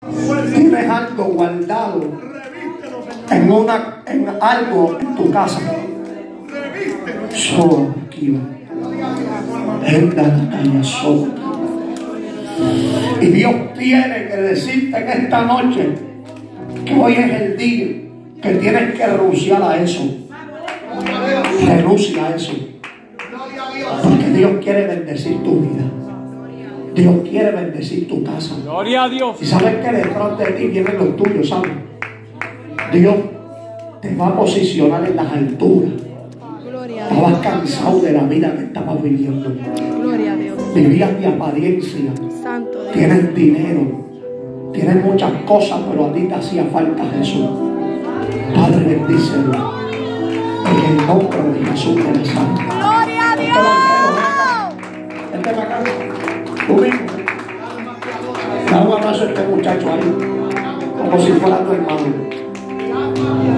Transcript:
Tienes algo guardado en algo en tu casa. Solo aquí. Y Dios tiene que decirte en esta noche que hoy es el día que tienes que renunciar a eso. Renuncia a eso. Porque Dios quiere bendecir tu vida. Dios quiere bendecir tu casa. Gloria a Dios. Y sabes que detrás de ti vienen los tuyos, ¿sabes? Dios te va a posicionar en las alturas. Estabas cansado de la vida que estabas viviendo. Gloria a Dios. Vivías de apariencia. Santo Dios. Tienes dinero. Tienes muchas cosas, pero a ti te hacía falta Jesús. Padre, bendícelo. En el nombre de Jesús de Nazaret. Gloria a Dios. Vente para acá. Tú mismo. Da un abrazo a este muchacho ahí. Como si fuera tu hermano.